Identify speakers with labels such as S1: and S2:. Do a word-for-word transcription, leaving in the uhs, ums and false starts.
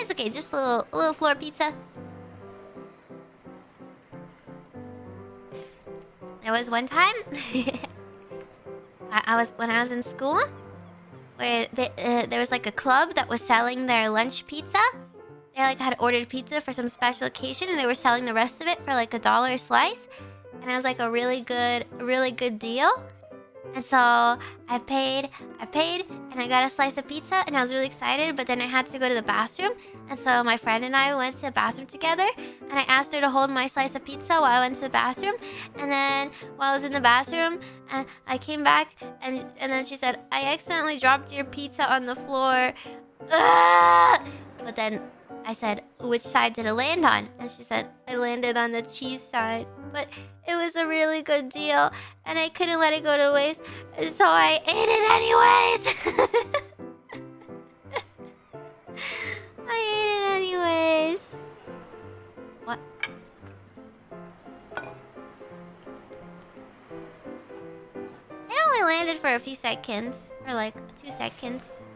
S1: It's okay, just a little, a little floor pizza. There was one time I, I was when I was in school where they, uh, there was like a club that was selling their lunch pizza. They like had ordered pizza for some special occasion, and they were selling the rest of it for like a dollar a slice, and it was like a really good, really good deal. And so I paid, I paid, and I got a slice of pizza, and I was really excited, but then I had to go to the bathroom. And so my friend and I went to the bathroom together, and I asked her to hold my slice of pizza while I went to the bathroom. And then while I was in the bathroom, and I came back, and, and then she said, I accidentally dropped your pizza on the floor. Ugh! But then I said, which side did it land on? And she said, I landed on the cheese side. But it was a really good deal, and I couldn't let it go to waste, so I ate it anyways. I ate it anyways. What? It only landed for a few seconds. For like two seconds.